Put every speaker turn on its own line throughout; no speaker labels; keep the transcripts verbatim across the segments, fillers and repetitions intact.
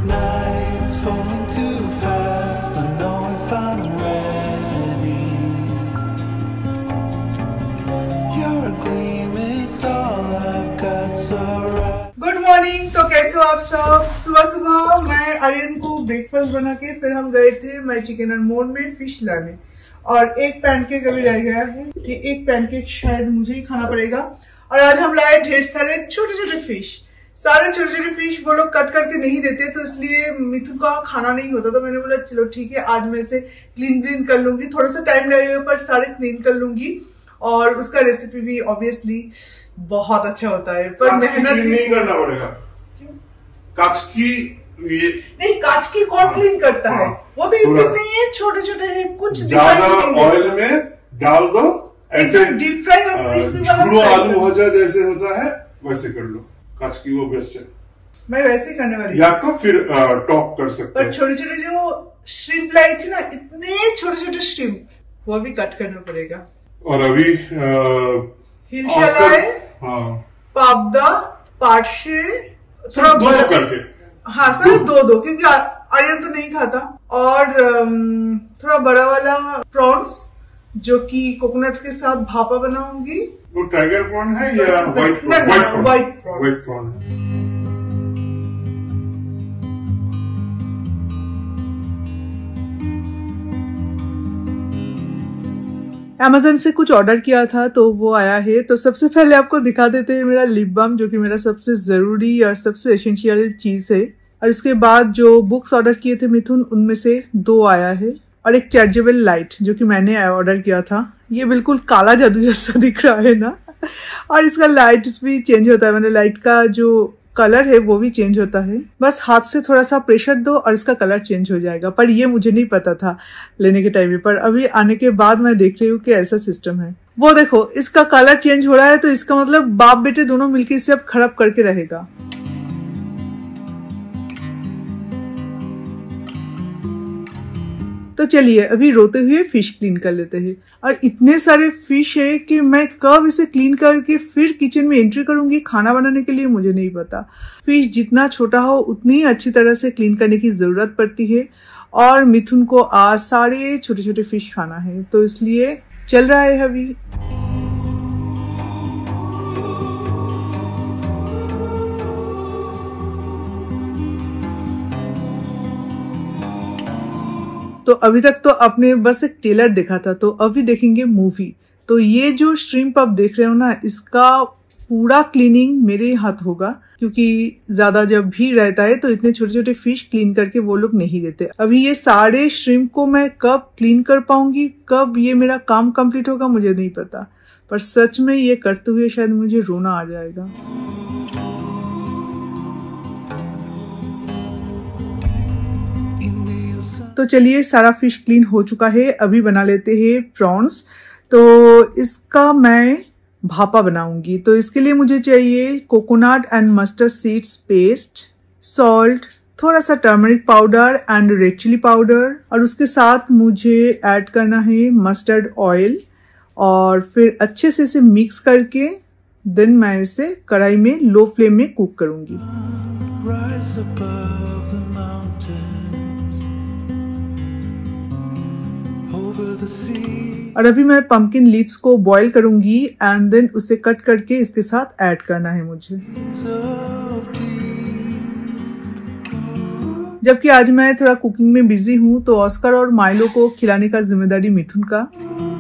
Nights falling too fast. Don't know if I'm ready. You're a gleam, it's all I've got. So
good morning. तो कैसे हो आप सब? सुबह सुबह मैं आर्यन को ब्रेकफास्ट बना के फिर हम गए थे मैं चिकन एंड मोर में फिश लाने, और एक पैनकेक अभी रह गया है। ये एक पैनकेक शायद मुझे ही खाना पड़ेगा। और आज हम लाए ढेर सारे छोटे छोटे फिश। सारे छोटे छोटे फिश वो लोग कट करके नहीं देते, तो इसलिए मिथुन का खाना नहीं होता। तो मैंने बोला चलो ठीक है, आज मैं इसे क्लीन क्लीन कर लूंगी। थोड़ा सा टाइम लगेगा पर सारे क्लीन कर लूंगी। और उसका रेसिपी भी ऑब्वियसली बहुत अच्छा होता है, पर मेहनत
नहीं करना पड़ेगा। कांच की ये
नहीं, कांच की कौन क्लीन करता है? वो तो इतने नहीं है, छोटे छोटे हैं, कुछ
ज्यादा ऑयल में डाल दो, ऐसे
डीप फ्राई और क्रिस्पी वाला
आलू भजा जैसे होता है वैसे कर लो। कांच की वो बेस्ट है।
मैं वैसे ही करने वाली,
या तो फिर टॉप कर सकते
पर छोटे छोटे जो श्रिम्प लाई थी ना, इतने छोटे छोटे श्रिम्प, वो भी कट करना पड़ेगा।
और अभी
हिलशाला है,
हाँ,
पाबदा, पार्शे,
थोड़ा दो दो करके,
हाँ सर दो दो, क्योंकि आर्यन तो नहीं खाता। और थोड़ा बड़ा वाला प्रॉन्स जो कि कोकोनट के साथ भापा बनाऊंगी।
वो टाइगर प्रॉन है या white prawn?
White prawn.
White prawn है।
अमेज़न से कुछ ऑर्डर किया था तो वो आया है। तो सबसे पहले आपको दिखा देते हैं मेरा लिप बाम, जो कि मेरा सबसे जरूरी और सबसे एसेंशियल चीज है। और इसके बाद जो बुक्स ऑर्डर किए थे मिथुन, उनमें से दो आया है, और एक चार्जेबल लाइट जो कि मैंने ऑर्डर किया था। ये बिल्कुल काला जादू जैसा दिख रहा है ना, और इसका लाइट भी चेंज होता है, मैंने लाइट का जो कलर है वो भी चेंज होता है। बस हाथ से थोड़ा सा प्रेशर दो और इसका कलर चेंज हो जाएगा। पर ये मुझे नहीं पता था लेने के टाइम पर, अभी आने के बाद मैं देख रही हूँ कि ऐसा सिस्टम है। वो देखो, इसका कलर चेंज हो रहा है, तो इसका मतलब बाप बेटे दोनों मिलकर इसे अब खराब करके रहेगा। तो चलिए अभी रोते हुए फिश क्लीन कर लेते हैं। और इतने सारे फिश है कि मैं कब इसे क्लीन करके फिर किचन में एंट्री करूंगी खाना बनाने के लिए, मुझे नहीं पता। फिश जितना छोटा हो उतनी ही अच्छी तरह से क्लीन करने की जरूरत पड़ती है। और मिथुन को आज सारे छोटे छोटे फिश खाना है, तो इसलिए चल रहा है अभी। तो अभी तक तो आपने बस एक ट्रेलर देखा था, तो अभी देखेंगे मूवी। तो ये जो श्रिम्प आप देख रहे हो ना, इसका पूरा क्लीनिंग मेरे हाथ होगा, क्योंकि ज्यादा जब भी रहता है तो इतने छोटे छोटे फिश क्लीन करके वो लोग नहीं देते। अभी ये सारे श्रिम्प को मैं कब क्लीन कर पाऊंगी, कब ये मेरा काम कंप्लीट होगा, मुझे नहीं पता। पर सच में ये करते हुए शायद मुझे रोना आ जाएगा। तो चलिए सारा फिश क्लीन हो चुका है, अभी बना लेते हैं प्रॉन्स। तो इसका मैं भापा बनाऊंगी। तो इसके लिए मुझे चाहिए coconut and mustard seeds paste, salt, थोड़ा सा turmeric powder and red chilli powder, और उसके साथ मुझे ऐड करना है मस्टर्ड ऑयल। और फिर अच्छे से इसे मिक्स करके देन मैं इसे कढ़ाई में लो फ्लेम में कुक करूंगी। और अभी मैं पंपकिन लीव्स को बॉईल करूंगी एंड देन उसे कट करके इसके साथ ऐड करना है मुझे। जबकि आज मैं थोड़ा कुकिंग में बिजी हूँ, तो ऑस्कर और माइलो को खिलाने का जिम्मेदारी मिथुन का।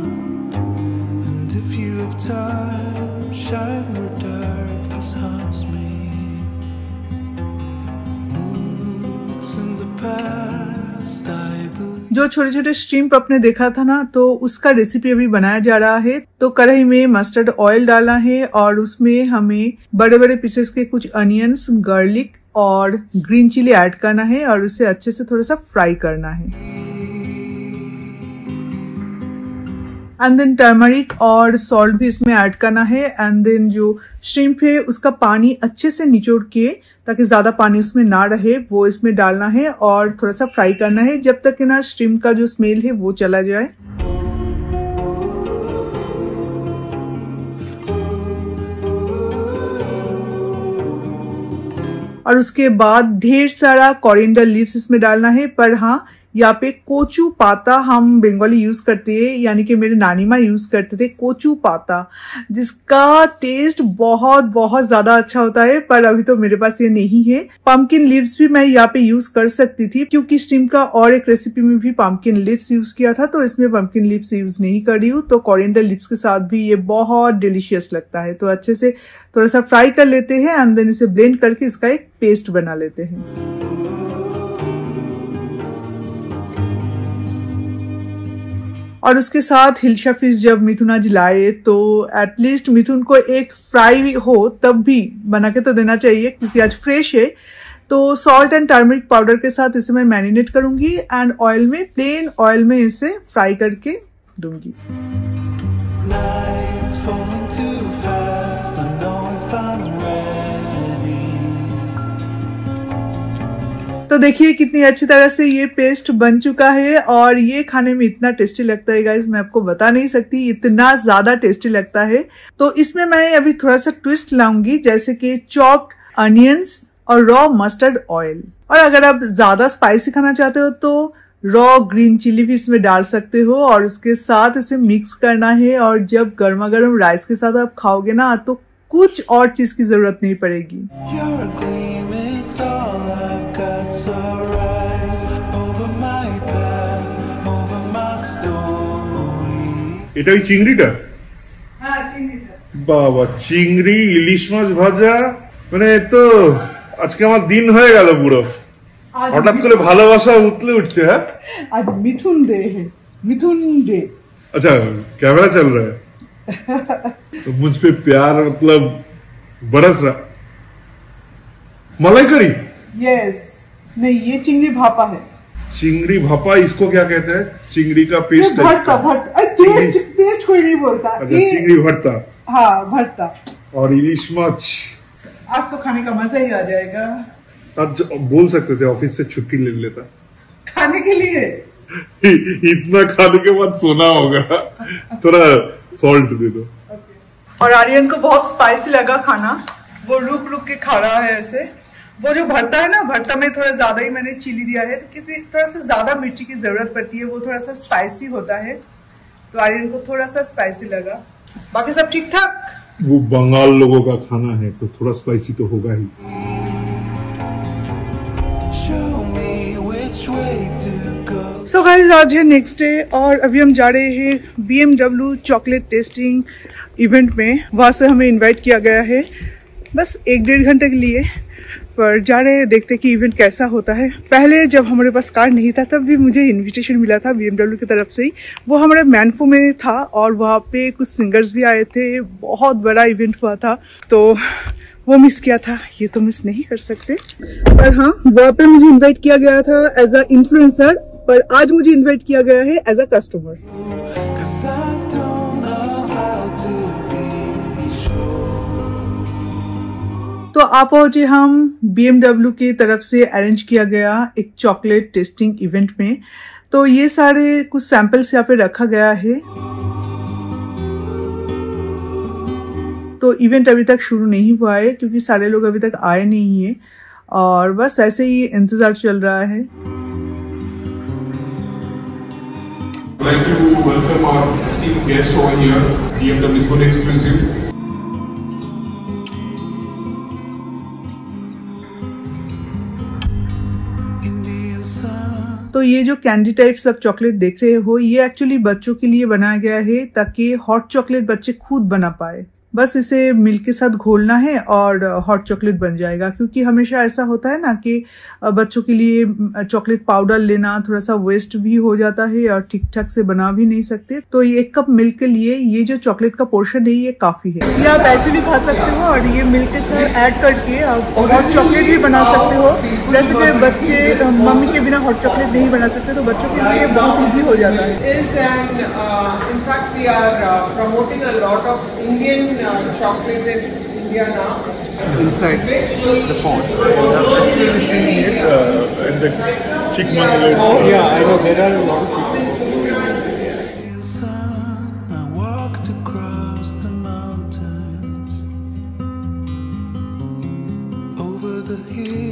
जो छोटे छोटे श्रिम्प आपने देखा था ना, तो उसका रेसिपी अभी बनाया जा रहा है। तो कढ़ाई में मस्टर्ड ऑयल डालना है और उसमें हमें बड़े बड़े पीसेस के कुछ अनियंस, गार्लिक और ग्रीन चिली ऐड करना है और उसे अच्छे से थोड़ा सा फ्राई करना है। एंड देन टर्मरिक और सॉल्ट भी इसमें ऐड करना है। एंड देन जो श्रिम्प है उसका पानी अच्छे से निचोड़ के, ताकि ज्यादा पानी उसमें ना रहे, वो इसमें डालना है और थोड़ा सा फ्राई करना है जब तक कि ना श्रिम्प का जो स्मेल है वो चला जाए। और उसके बाद ढेर सारा कोरिएंडर लीव्स इसमें डालना है। पर हाँ, यहाँ पे कोचू पाता हम बंगाली यूज करते हैं, यानी कि मेरे नानी माँ यूज करते थे कोचू पाता, जिसका टेस्ट बहुत बहुत ज्यादा अच्छा होता है। पर अभी तो मेरे पास ये नहीं है। पम्पकिन लीव्स भी मैं यहाँ पे यूज कर सकती थी, क्योंकि स्टीम का और एक रेसिपी में भी पम्पकिन लीव्स यूज किया था, तो इसमें पम्पकिन लीव्स यूज नहीं कर रही हूँ। तो कोरिएंडर लीव्स के साथ भी ये बहुत डिलीशियस लगता है। तो अच्छे से थोड़ा सा फ्राई कर लेते हैं एंड देन इसे ब्लेंड करके इसका एक पेस्ट बना लेते हैं। और उसके साथ हिल्शा फिश जब मिथुन आज लाए तो एटलीस्ट मिथुन को एक फ्राई हो तब भी बना के तो देना चाहिए, क्योंकि आज फ्रेश है। तो सॉल्ट एंड टर्मरिक पाउडर के साथ इसे मैं मैरिनेट करूंगी एंड ऑयल में, प्लेन ऑयल में इसे फ्राई करके दूंगी। तो देखिए कितनी अच्छी तरह से ये पेस्ट बन चुका है और ये खाने में इतना टेस्टी लगता है गाइस, मैं आपको बता नहीं सकती, इतना ज्यादा टेस्टी लगता है। तो इसमें मैं अभी थोड़ा सा ट्विस्ट लाऊंगी, जैसे कि चॉप्ड अनियंस और रॉ मस्टर्ड ऑयल। और अगर आप ज्यादा स्पाइसी खाना चाहते हो तो रॉ ग्रीन चिली भी इसमें डाल सकते हो और उसके साथ इसे मिक्स करना है। और जब गर्मा गर्म राइस के साथ आप खाओगे ना तो कुछ और चीज की जरूरत नहीं पड़ेगी।
এটা ওই চিংড়িটা?
হ্যাঁ, চিংড়িটা।
বাবা, চিংড়ি, ইলিশ মাছ ভাজা, মানে তো আজকে আমার দিন হয়ে গেল পুরো। হঠাৎ করে ভালোবাসা উতলে উঠছে। হ্যাঁ,
आज मिथुन डे है, मिथुन डे।
अच्छा, कैमरा चल रहा है तो मुझ पे प्यार मतलब बरस रहा। मलाई कड़ी?
यस, नहीं ये चिंगड़ी भापा है।
चिंगड़ी भापा, इसको क्या कहते हैं? चिंगड़ी का पेस्ट?
भरता, भरता, पेस्ट, पेस्ट कोई नहीं बोलता।
अच्छा, चिंगड़ी भरता।
हाँ, भरता।
और इलिश माछ,
आज तो खाने का मजा ही आ जाएगा।
आज बोल सकते थे ऑफिस से छुट्टी ले लेता
खाने के लिए।
इतना खाने के बाद सोना होगा। थोड़ा सॉल्ट दे दो।
और आर्यन को बहुत स्पाइसी लगा खाना, वो रुक रुक के खा रहा है ऐसे। वो जो भरता है ना, भरता में थोड़ा ज्यादा ही मैंने चिली दिया है, तो क्योंकि थोड़ा सा ज्यादा मिर्ची की जरूरत पड़ती है, वो थोड़ा सा स्पाइसी होता है, तो आर्यन को थोड़ा सा स्पाइसी लगा। बाकी सब ठीक ठाक।
वो बंगाल लोगों का खाना है तो थोड़ा स्पाइसी तो होगा ही।
सो गाइस, आज है नेक्स्ट डे और अभी हम जा रहे हैं B M W chocolate tasting event में। वहां से हमें इनवाइट किया गया है बस एक डेढ़ घंटे के लिए, पर जा रहे हैं, देखते कि इवेंट कैसा होता है। पहले जब हमारे पास कार नहीं था तब भी मुझे इनविटेशन मिला था बी एम डब्ल्यू की तरफ से ही, वो हमारे मैनफो में था और वहाँ पे कुछ सिंगर्स भी आए थे, बहुत बड़ा इवेंट हुआ था, तो वो मिस किया था। ये तो मिस नहीं कर सकते। पर हाँ, वहाँ पे मुझे इन्वाइट किया गया था एज अ इन्फ्लुएंसर, पर आज मुझे इन्वाइट किया गया है एज अ कस्टमर। तो आप पहुंचे हम बी एम डब्ल्यू की तरफ से अरेंज किया गया एक चॉकलेट टेस्टिंग इवेंट में। तो ये सारे कुछ सैंपल्स यहाँ पे रखा गया है। तो इवेंट अभी तक शुरू नहीं हुआ है क्योंकि सारे लोग अभी तक आए नहीं है और बस ऐसे ही इंतजार चल रहा है।
I'd like to welcome our esteemed guests over here, B M W Food Exclusive.
तो ये जो कैंडी टाइप सब चॉकलेट देख रहे हो, ये एक्चुअली बच्चों के लिए बनाया गया है ताकि हॉट चॉकलेट बच्चे खुद बना पाए। बस इसे मिल्क के साथ घोलना है और हॉट चॉकलेट बन जाएगा। क्योंकि हमेशा ऐसा होता है ना कि बच्चों के लिए चॉकलेट पाउडर लेना थोड़ा सा वेस्ट भी हो जाता है और ठीक ठाक से बना भी नहीं सकते। तो ये एक कप मिल्क के लिए ये जो चॉकलेट का पोर्शन है ये काफी है। ये आप ऐसे भी खा सकते हो और ये मिल्क के साथ ऐड करके आप हॉट चॉकलेट भी बना सकते हो। जैसे कि बच्चे मम्मी के बिना हॉट चॉकलेट नहीं बना सकते, तो बच्चों के लिए बहुत ईजी हो जाता है।
Uh, chocolate in India now.
Inside the pond.
I've actually seen it uh, in the Chikmagalur.
Oh yeah, I know there are a lot of people.
I walked across the mountains, over the hills.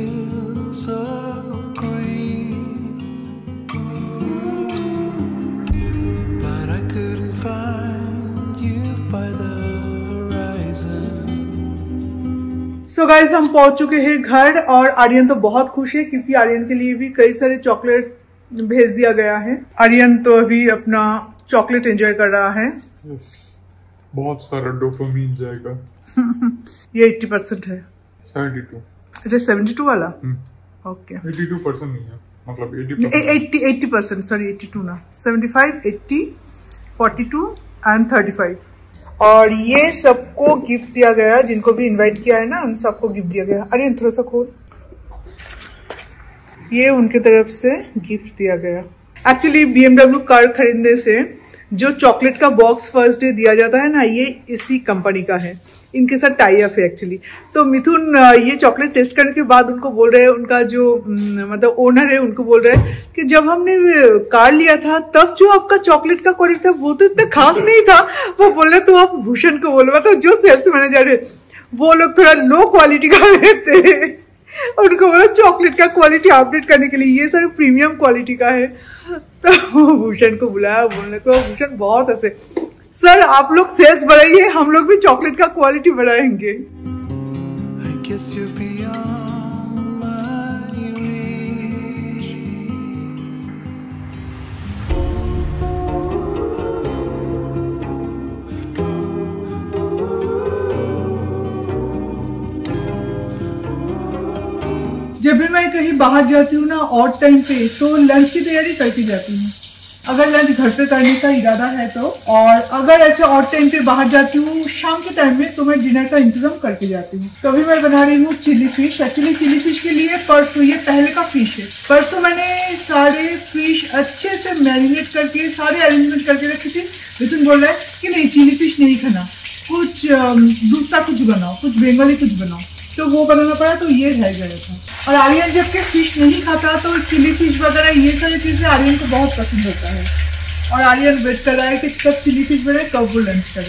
तो guys हम पहुंच चुके हैं घर और आर्यन तो बहुत खुश है क्योंकि आर्यन के लिए भी कई सारे चॉकलेट्स भेज दिया गया है। आर्यन तो अभी अपना चॉकलेट एंजॉय कर रहा है।
yes, बहुत सारा डोपामीन जाएगा।
ये अस्सी परसेंट है।
बहत्तर।
ये बहत्तर वाला? ओके।
बयासी परसेंट नहीं है, मतलब
अस्सी अस्सी परसेंट, सॉरी बयासी ना, पचहत्तर, अस्सी, बयालीस एंड पैंतीस। और ये सबको गिफ्ट दिया गया, जिनको भी इनवाइट किया है ना उन सबको गिफ्ट दिया गया। अरे थोड़ा सा खोल, ये उनके तरफ से गिफ्ट दिया गया। एक्चुअली बीएमडब्ल्यू कार खरीदने से जो चॉकलेट का बॉक्स फर्स्ट डे दिया जाता है ना, ये इसी कंपनी का है, इनके साथ टाई अप है एक्चुअली। तो मिथुन ये चॉकलेट टेस्ट करने के बाद उनको बोल रहे हैं, उनका जो मतलब ओनर है उनको बोल रहे हैं कि जब हमने कार लिया था तब जो आपका चॉकलेट का क्वालिटी था वो तो इतना खास नहीं था। वो बोल रहे तो आप भूषण को बोलो, मतलब जो सेल्स मैनेजर है वो लोग थोड़ा लो क्वालिटी का लेते हैं। उनको बोला चॉकलेट का क्वालिटी अपडेट करने के लिए, ये सर प्रीमियम क्वालिटी का है। तो भूषण को बुलाया, बोलने को भूषण बहुत हंसे, सर आप लोग सेल्स बढ़ाइए, हम लोग भी चॉकलेट का क्वालिटी बढ़ाएंगे। जब भी मैं कहीं बाहर जाती हूँ ना ऑड टाइम पे, तो लंच की तैयारी करके जाती हूँ, अगर लंच घर पे करने का इरादा है तो। और अगर ऐसे ऑड टाइम पे बाहर जाती हूँ शाम के टाइम में, तो मैं डिनर का इंतजाम करके जाती हूँ। तो अभी मैं बना रही हूँ chilli fish. Actually chilli fish के लिए परसों, ये पहले का फिश है, परसों मैंने सारे फिश अच्छे से मैरिनेट करके सारे अरेंजमेंट करके रखी थी। मिथुन बोल रहा है कि नहीं चिली फिश नहीं खाना, कुछ दूसरा कुछ बनाओ, कुछ बंगाली कुछ बनाओ, तो वो बनाना पड़ा, तो ये रह गया था। और आर्यन जबकि फिश नहीं खाता तो चिली फिश वगैरह ये सारी चीजें आर्यन को बहुत पसंद होता है। और आर्यन वेट कर रहा है कि कब चिली फिश बने, कब वो लंच करे।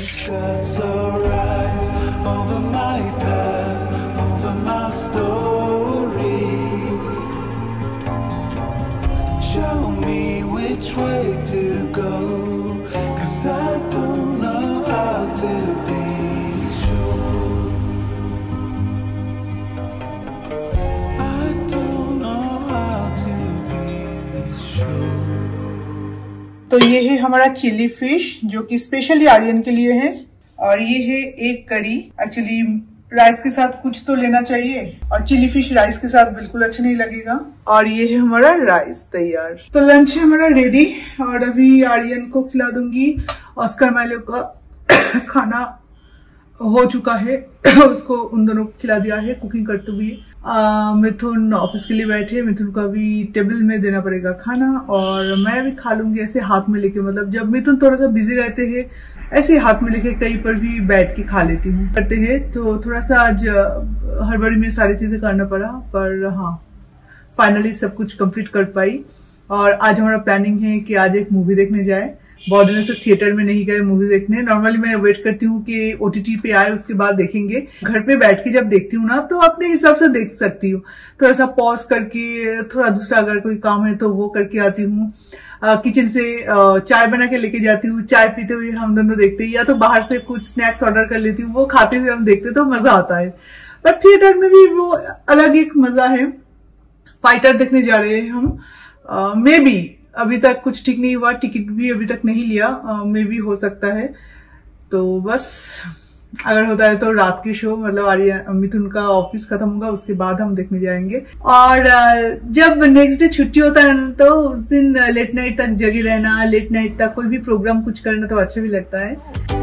तो ये है हमारा चिली फिश जो कि स्पेशली आर्यन के लिए है। और ये है एक करी। एक्चुअली राइस के साथ कुछ तो लेना चाहिए, और चिली फिश राइस के साथ बिल्कुल अच्छा नहीं लगेगा। और ये है हमारा राइस तैयार। तो लंच है हमारा रेडी, और अभी आर्यन को खिला दूंगी। ऑस्कर माइलो का खाना हो चुका है, उसको उन दोनों को खिला दिया है कुकिंग करते हुए। मिथुन ऑफिस के लिए बैठे, मिथुन को अभी टेबल में देना पड़ेगा खाना, और मैं भी खा लूंगी ऐसे हाथ में लेके। मतलब जब मिथुन थोड़ा सा बिजी रहते हैं ऐसे हाथ में लेके कहीं पर भी बैठ के खा लेती हूँ करते हैं। तो थोड़ा सा आज हड़बड़ी में सारी चीजें करना पड़ा, पर हाँ फाइनली सब कुछ कंप्लीट कर पाई। और आज हमारा प्लानिंग है कि आज एक मूवी देखने जाए। बहुत दिनों से थिएटर में नहीं गए मूवी देखने। नॉर्मली मैं वेट करती हूँ कि ओटीटी पे आए उसके बाद देखेंगे। घर पे बैठ के जब देखती हूँ ना तो अपने हिसाब से देख सकती हूँ, थोड़ा सा पॉज करके, थोड़ा दूसरा अगर कोई काम है तो वो करके आती हूँ। किचन से चाय बना के लेके जाती हूँ, चाय पीते हुए हम दोनों देखते हैं, या तो बाहर से कुछ स्नैक्स ऑर्डर कर लेती हूँ, वो खाते हुए हम देखते, तो मजा आता है। पर थिएटर में भी वो अलग एक मजा है। फाइटर देखने जा रहे हैं हम। मे बी अभी तक कुछ ठीक नहीं हुआ, टिकट भी अभी तक नहीं लिया, मे भी हो सकता है। तो बस अगर होता है तो रात की शो, मतलब आर्य मिथुन का ऑफिस खत्म होगा उसके बाद हम देखने जाएंगे। और जब नेक्स्ट डे छुट्टी होता है तो उस दिन लेट नाइट तक जगे रहना, लेट नाइट तक कोई भी प्रोग्राम कुछ करना तो अच्छा भी लगता है।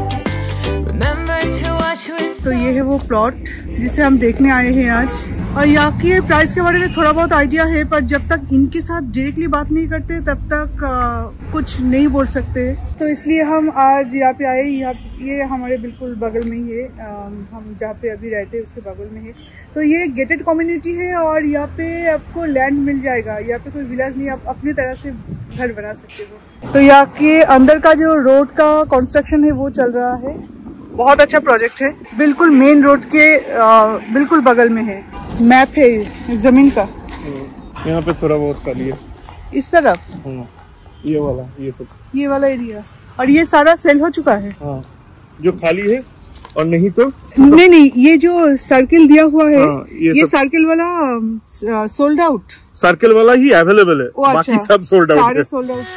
तो ये है वो प्लॉट जिसे हम देखने आए हैं आज। और यहाँ की प्राइस के बारे में थोड़ा बहुत आइडिया है, पर जब तक इनके साथ डायरेक्टली बात नहीं करते तब तक आ, कुछ नहीं बोल सकते। तो इसलिए हम आज यहाँ पे आए। यहाँ ये हमारे बिल्कुल बगल में ही है, आ, हम जहाँ पे अभी रहते हैं उसके बगल में है। तो ये गेटेड कम्युनिटी है और यहाँ पे आपको लैंड मिल जाएगा। यहाँ पे कोई विलेज नहीं, आप अपनी तरह से घर बना सकते हो। तो यहाँ के अंदर का जो रोड का कंस्ट्रक्शन है वो चल रहा है। बहुत अच्छा प्रोजेक्ट है, बिल्कुल मेन रोड के आ, बिल्कुल बगल में है। मैप है जमीन का।
यहाँ पे थोड़ा बहुत खाली है
इस तरफ।
हाँ, ये वाला, ये सब
ये वाला एरिया। और ये सारा सेल हो चुका है।
हाँ, जो खाली है
और नहीं तो
नहीं नहीं, ये जो सर्किल दिया हुआ है,
हाँ, ये,
ये सर्किल वाला सोल्ड आउट,
सर्किल वाला ही अवेलेबल है,
ओ,
बाकी
अच्छा,
सब सोल्ड आउट
सारे
है।
Sold out.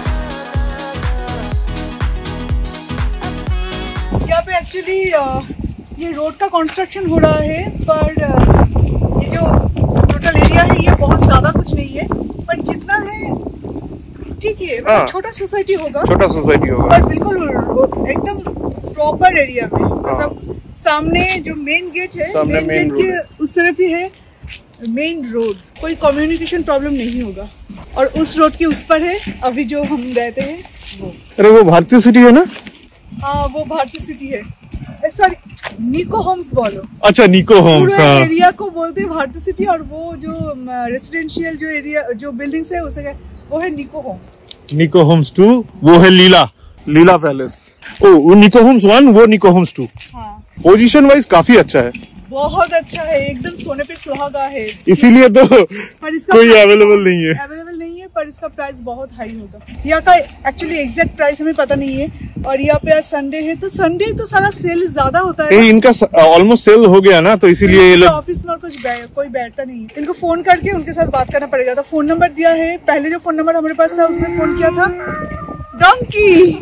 यहाँ पे एक्चुअली ये रोड का कंस्ट्रक्शन हो रहा है, पर ये जो टोटल एरिया है ये बहुत ज्यादा कुछ नहीं है, पर जितना है ठीक है, मतलब छोटा सोसाइटी होगा,
छोटा सोसाइटी होगा,
पर बिल्कुल एकदम प्रॉपर एरिया में, मतलब सामने जो मेन गेट है,
सामने
मेन गेट के उस तरफ ही है मेन रोड, कोई कम्युनिकेशन प्रॉब्लम नहीं होगा। और उस रोड के उस पर है अभी जो हम रहते हैं वो।
अरे वो भारतीय सिटी है ना?
हाँ वो भारतीय सिटी है, सॉरी निको होम्स बोलो।
अच्छा निको होम्स,
पूरे एरिया को बोलते हैं भारतीय सिटी, और वो जो रेसिडेंशियल जो एरिया जो बिल्डिंग्स है उसे वो है निको होम्स।
निको होम्स टू वो है लीला लीला पैलेस। ओ वो निको होम्स वन, वो निको होम्स टू।
हाँ
पोजीशन वाइज काफी अच्छा है,
बहुत अच्छा है, एकदम सोने पे सुहागा है,
इसीलिए तो
पर इसका
कोई अवेलेबल नहीं है
अवेलेबल नहीं है पर इसका प्राइस बहुत हाई होगा। यहाँ का एक्चुअली एग्जैक्ट प्राइस हमें पता नहीं है, और यहाँ पे आज संडे है, तो संडे तो सारा सेल ज्यादा होता है।
इनका ऑलमोस्ट सेल हो गया ना, तो इसीलिए ये लोग
ऑफिस में और कुछ बै, कोई बैठता नहीं है, इनको फोन करके उनके साथ बात करना पड़ेगा। तो फोन नंबर दिया है, पहले जो फोन नंबर हमारे पास था उसमें फोन किया था डोंकी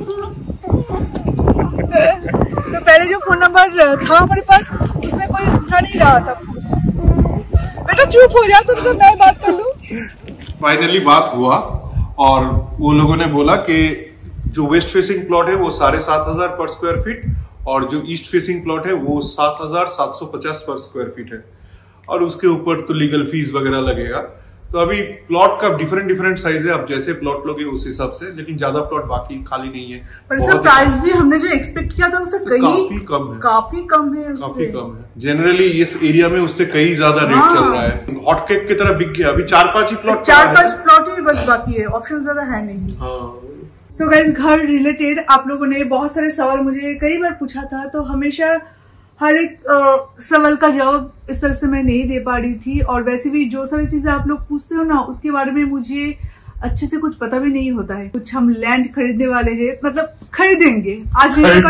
तो पहले जो फोन नंबर था हमारे पास उसमें कोई उठा नहीं रहा था। बेटा चुप हो जा, तुमको मैं बात कर लूं।
फाइनली बात हुआ और वो लोगों ने बोला कि जो वेस्ट फेसिंग प्लॉट है वो साढ़े सात हजार पर स्क्वायर फीट, और जो ईस्ट फेसिंग प्लॉट है वो सात हजार सात सौ पचास पर स्क्वायर फीट है, और उसके ऊपर तो लीगल फीस वगैरह लगेगा। तो अभी प्लॉट का डिफरेंट डिफरेंट साइज है, आप जैसे प्लॉट लोगे उस हिसाब से, लेकिन ज्यादा प्लॉट बाकी खाली नहीं है।
पर इसका प्राइस भी हमने जो एक्सपेक्ट किया था उससे कहीं
काफी कम है,
काफी कम है उससे।
काफी कम है। जनरली इस एरिया में उससे कई ज्यादा रेट
हाँ।
चल रहा है, हॉट केक की तरह बिक गया। अभी चार पांच ही प्लॉट
चार पांच प्लॉट ही बस बाकी है, ऑप्शन ज्यादा है नहीं।
हाँ।
सो गाइस, घर रिलेटेड आप लोगों ने बहुत सारे सवाल मुझे कई बार पूछा था, तो हमेशा हर एक आ, सवाल का जवाब इस तरह से मैं नहीं दे पा रही थी, और वैसे भी जो सारी चीजें आप लोग पूछते हो ना उसके बारे में मुझे अच्छे से कुछ पता भी नहीं होता है। कुछ हम लैंड खरीदने वाले हैं, मतलब खरीदेंगे आज नहीं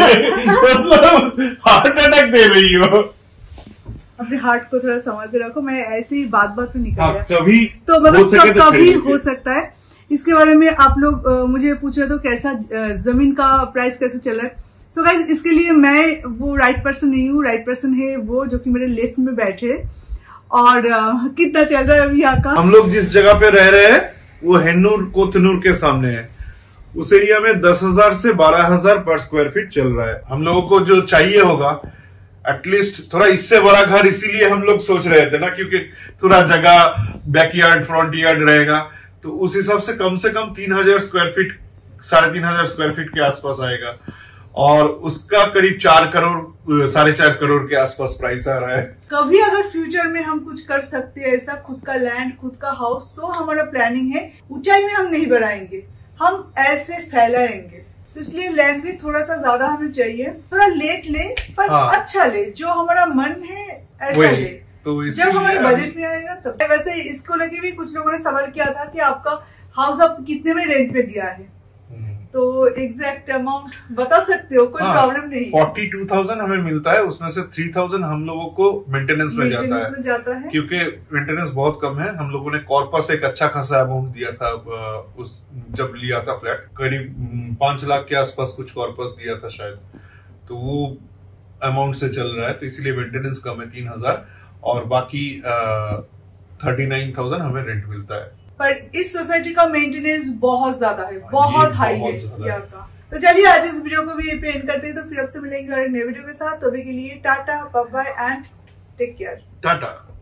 हार्ट अटैक दे रही हो।
अपने हार्ट को थोड़ा संभाल के रखो, मैं ऐसे ही बात बात में निकल गया।
कभी
तो मतलब कब
तो
कभी हो सकता है। इसके बारे में आप लोग आ, मुझे पूछ रहे तो कैसा आ, जमीन का प्राइस कैसे चल रहा है। सो so गाइज, इसके लिए मैं वो राइट पर्सन नहीं हूँ, राइट पर्सन है वो जो कि मेरे लेफ्ट में बैठे। और आ, कितना चल रहा है अभी यहाँ का?
हम लोग जिस जगह पे रह रहे हैं वो हेन्नूर कोथनूर के सामने है। उस एरिया में दस हजार से बारह हजार पर स्क्वायर फीट चल रहा है। हम लोगों को जो चाहिए होगा एटलीस्ट थोड़ा इससे बड़ा घर, इसीलिए हम लोग सोच रहे थे ना, क्योंकि थोड़ा जगह बैकयार्ड फ्रंट यार्ड रहेगा, तो उस हिसाब से कम से कम तीन हजार स्क्वायर फीट साढ़े तीन हजार स्क्वायर फीट के आसपास आएगा, और उसका करीब चार करोड़ साढ़े चार करोड़ के आसपास प्राइस आ रहा है।
कभी अगर फ्यूचर में हम कुछ कर सकते हैं ऐसा, खुद का लैंड खुद का हाउस, तो हमारा प्लानिंग है। ऊंचाई में हम नहीं बढ़ाएंगे, हम ऐसे फैलाएंगे, तो इसलिए लैंड भी थोड़ा सा ज्यादा हमें चाहिए। थोड़ा लेट ले पर
हाँ।
अच्छा ले, जो हमारा मन है ऐसा ले,
तो
जब हमारे बजट में आएगा तब। तो वैसे इसको लेके भी कुछ लोगों ने सवाल किया था कि आपका हाउस आप कितने में रेंट पे दिया है, तो एग्जैक्ट अमाउंट बता सकते हो, कोई प्रॉब्लम नहीं।
फोर्टी टू थाउजेंड हमें मिलता है, उसमें से थ्री थाउजेंड हम लोगों को मेंटेनेंस में जाता है,
में जाता है,
क्योंकि मेंटेनेंस बहुत कम है। हम लोगों ने कॉर्पस एक अच्छा खासा अमाउंट दिया था उस जब लिया था फ्लैट, करीब पांच लाख के आसपास कुछ कॉर्पस दिया था शायद, तो वो अमाउंट से चल रहा है, तो इसलिए मेंटेनेंस कम है तीन हजार, और बाकी थर्टी नाइन थाउजेंड हमें रेंट मिलता है।
पर इस सोसाइटी का मेंटेनेंस बहुत ज्यादा है, बहुत हाई है यहाँ का। तो चलिए आज इस वीडियो को भी यहीं पे एंड करते हैं, तो फिर अब से मिलेंगे और एक नए वीडियो के साथ। तो अभी के लिए tata bye bye and take care.
Tata.